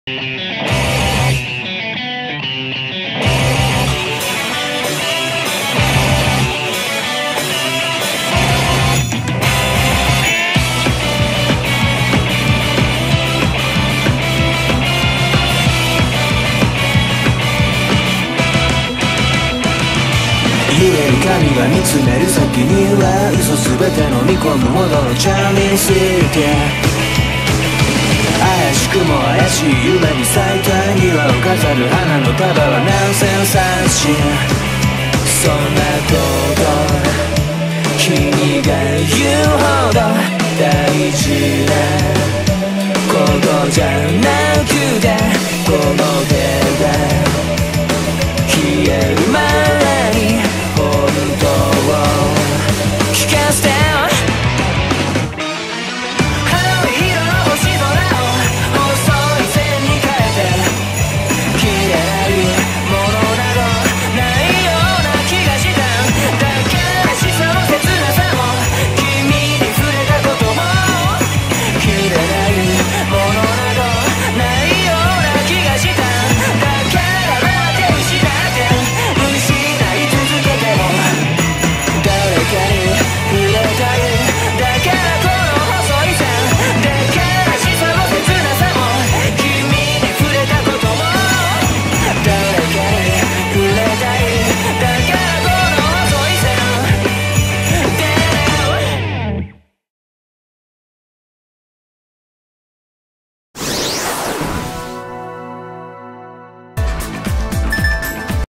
揺れる髪が見つめる先には嘘すべて飲み込むほどのチャーミングすぎて、怪しくも怪しい夢に咲いた庭を飾る花の束はナンセンス三振。そんなこと君が言うほど大事なことじゃなくて、この手